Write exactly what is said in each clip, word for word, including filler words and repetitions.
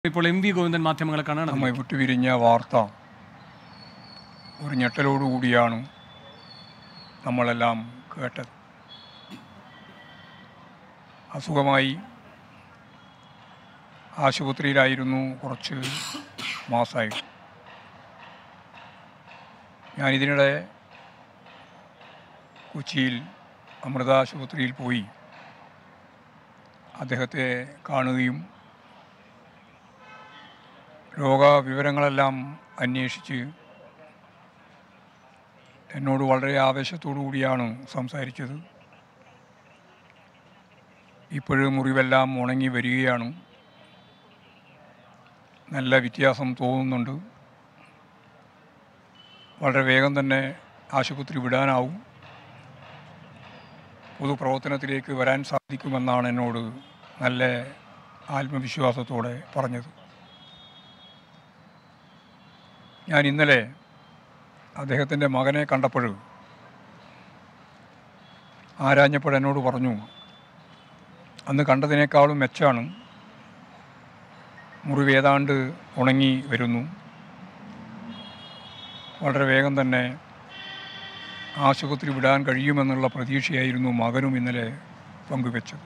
ഇപ്പോൾ M V Govindan മാധ്യമങ്ങളെ കാണാൻ നമ്മെ വിട്ടുപിരിഞ്ഞ വാർത്ത ഒരു ഞെട്ടലോടുകൂടിയാണ് നമ്മളെല്ലാം കേട്ടത്. അസുഖമായി ആശുപത്രിയിലായിരുന്നു കുറച്ച് മാസമായി. ഞാനിതിനിടെ കൊച്ചിയിൽ അമൃത ആശുപത്രിയിൽ പോയി അദ്ദേഹത്തെ കാണുകയും രോഗവിവരങ്ങളെല്ലാം അന്വേഷിച്ച് എന്നോട് വളരെ ആവേശത്തോടു കൂടിയാണ് സംസാരിച്ചത്. ഇപ്പോഴും മുറിവെല്ലാം ഉണങ്ങി വരികയാണ്, നല്ല വ്യത്യാസം തോന്നുന്നുണ്ട്, വളരെ വേഗം തന്നെ ആശുപത്രി വിടാനാവും, പൊതുപ്രവർത്തനത്തിലേക്ക് വരാൻ സാധിക്കുമെന്നാണ് എന്നോട് നല്ല ആത്മവിശ്വാസത്തോടെ പറഞ്ഞത്. ഞാൻ ഇന്നലെ അദ്ദേഹത്തിൻ്റെ മകനെ കണ്ടപ്പോൾ ആരാഞ്ഞപ്പോൾ എന്നോട് പറഞ്ഞു, അന്ന് കണ്ടതിനേക്കാളും മെച്ചാണ്, മുറിവ് ഏതാണ്ട് ഉണങ്ങി വരുന്നു, വളരെ വേഗം തന്നെ ആശുപത്രി വിടാൻ കഴിയുമെന്നുള്ള പ്രതീക്ഷയായിരുന്നു മകനും ഇന്നലെ പങ്കുവെച്ചത്.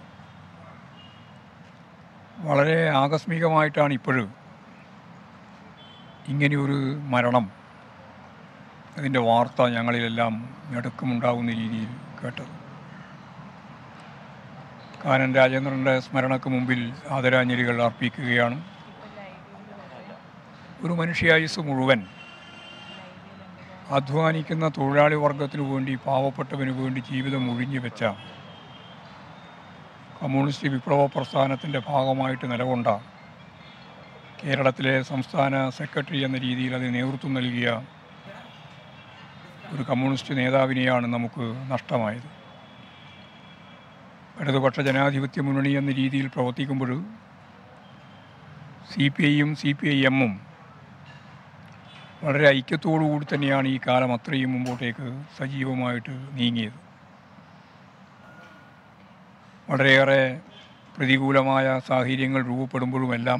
വളരെ ആകസ്മികമായിട്ടാണ് ഇപ്പോഴും ഇങ്ങനെയൊരു മരണം, അതിൻ്റെ വാർത്ത ഞങ്ങളിലെല്ലാം ഞെടുക്കമുണ്ടാകുന്ന രീതിയിൽ കേട്ടത്. കാനം രാജേന്ദ്രൻ്റെ സ്മരണയ്ക്ക് മുമ്പിൽ ആദരാഞ്ജലികൾ അർപ്പിക്കുകയാണ്. ഒരു മനുഷ്യായുസ് മുഴുവൻ അധ്വാനിക്കുന്ന തൊഴിലാളി വർഗത്തിനു വേണ്ടി, പാവപ്പെട്ടവന് വേണ്ടി ജീവിതം ഒഴിഞ്ഞു വെച്ച, കമ്മ്യൂണിസ്റ്റ് വിപ്ലവ പ്രസ്ഥാനത്തിൻ്റെ ഭാഗമായിട്ട് നിലകൊണ്ട, കേരളത്തിലെ സംസ്ഥാന സെക്രട്ടറി എന്ന രീതിയിൽ അതിന് നേതൃത്വം നൽകിയ ഒരു കമ്മ്യൂണിസ്റ്റ് നേതാവിനെയാണ് നമുക്ക് നഷ്ടമായത്. ഇടതുപക്ഷ ജനാധിപത്യ മുന്നണി എന്ന രീതിയിൽ പ്രവർത്തിക്കുമ്പോൾ സി പി ഐയും സി പി ഐ എമ്മും വളരെ ഐക്യത്തോടു കൂടി തന്നെയാണ് ഈ കാലം അത്രയും മുമ്പോട്ടേക്ക് സജീവമായിട്ട് നീങ്ങിയത്. വളരെയേറെ പ്രതികൂലമായ സാഹചര്യങ്ങൾ രൂപപ്പെടുമ്പോഴുമെല്ലാം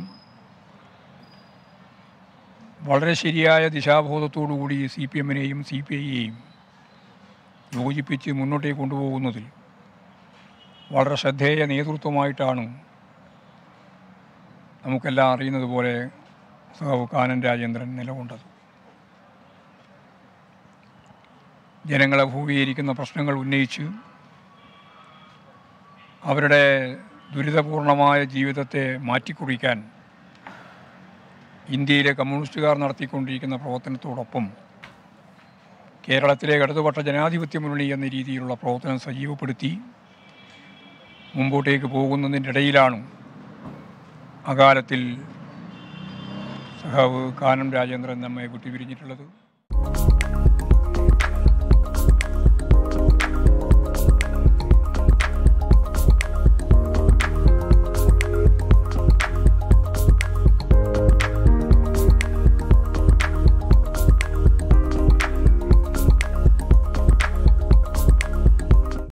വളരെ ശരിയായ ദിശാബോധത്തോടുകൂടി സി പി എമ്മിനെയും സി പി ഐയെയും യോജിപ്പിച്ച് മുന്നോട്ടേക്ക് കൊണ്ടുപോകുന്നതിൽ വളരെ ശ്രദ്ധേയ നേതൃത്വമായിട്ടാണ് നമുക്കെല്ലാം അറിയുന്നത് പോലെ സഖാവ് കാനം രാജേന്ദ്രൻ നിലകൊണ്ടത്. ജനങ്ങളെ അഭിമുഖീകരിക്കുന്ന പ്രശ്നങ്ങൾ ഉന്നയിച്ച് അവരുടെ ദുരിതപൂർണമായ ജീവിതത്തെ മാറ്റിക്കുറിക്കാൻ ഇന്ത്യയിലെ കമ്മ്യൂണിസ്റ്റുകാർ നടത്തിക്കൊണ്ടിരിക്കുന്ന പ്രവർത്തനത്തോടൊപ്പം കേരളത്തിലെ ഇടതുപക്ഷ ജനാധിപത്യ മുന്നണി എന്ന രീതിയിലുള്ള പ്രവർത്തനം സജീവപ്പെടുത്തി മുമ്പോട്ടേക്ക് പോകുന്നതിൻ്റെ ഇടയിലാണ് അകാലത്തിൽ സഖാവ് കാനം രാജേന്ദ്രൻ നമ്മെ വിട്ടുപിരിഞ്ഞിട്ടുള്ളത്.